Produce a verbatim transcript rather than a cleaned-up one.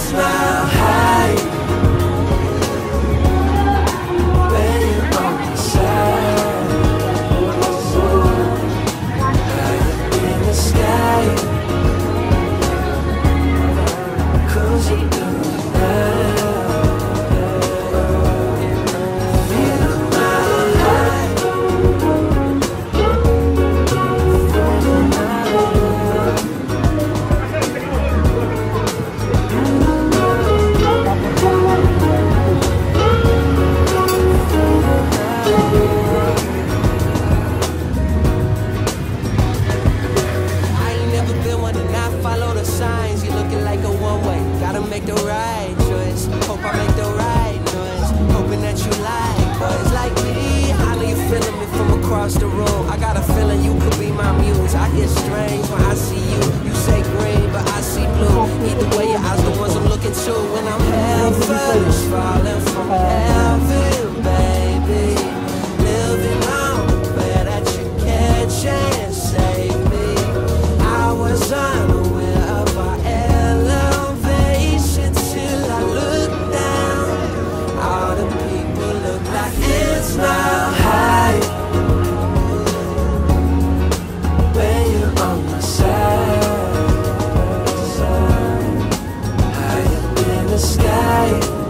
smile high when you're on my side, high up in the sky, cruising through the night. Make the right choice. Hope I make the right noise. Hoping that you like boys like me. I know you feeling me from across the room. I got a feeling you could be my muse. I get strange when I see you. You say green, but I see blue. Either way, your eyes the ones I'm looking to. When I'm head first, falling from heaven, baby. Living on the prayer that you catch and save me. I was unaware of our elevation till I look down. All the people look like it's not high when you're on my side, high up in the sky.